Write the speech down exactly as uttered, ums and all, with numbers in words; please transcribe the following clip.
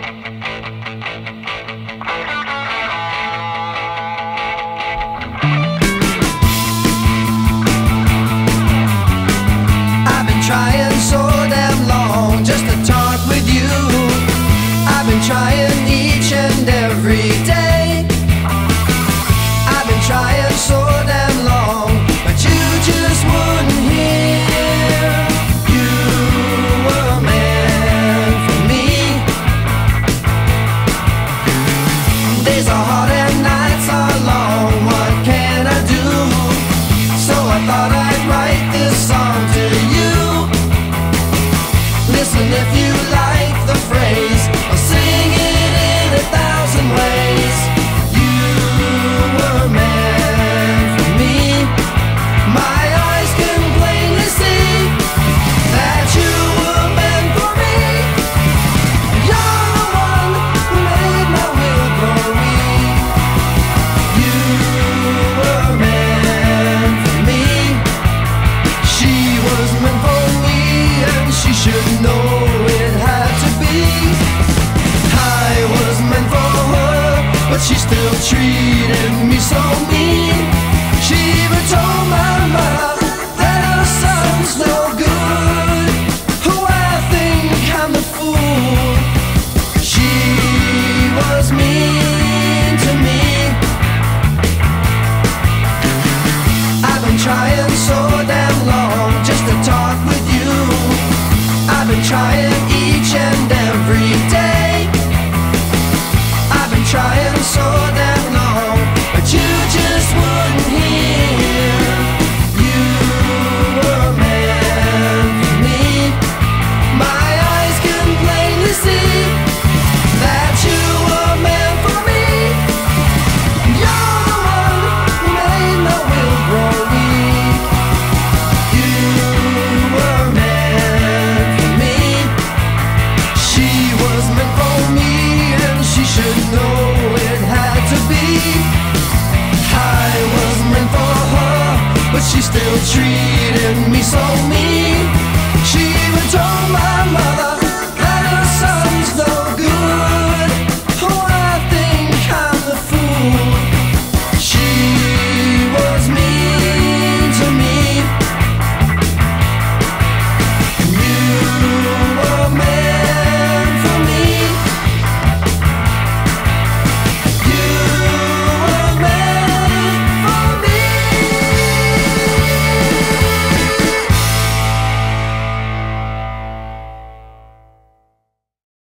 I've been trying so damn long just to talk with you. I've been trying each and every day. I've been trying so damn long, but you just wouldn't hear. You were a man for me. Days are hard and nights are long. What can I do? So I thought I'd write this song to you. Listen if you like the phrase, I'll sing it in a thousand ways. You were a man for me. My eyes can plainly see that you were meant for me. You're the one who made my will grow weak. You were a man for me. She was meant for me, and she should know it had to be. I was meant for her, but she still treated me so mean. She even told my mother that her son's no good. Who I think I'm the fool. She was mean to me. I've been trying so damn long just to talk with you. I've been trying each and every day. I've been trying so damn long, but you just wouldn't hear. You were a man for me. My eyes can plainly see that you were meant for me. You're the one who made my will grow weak. You were a man for me. She was meant for me, and she should know it had to be. I was meant for her, but she still treated me so mean.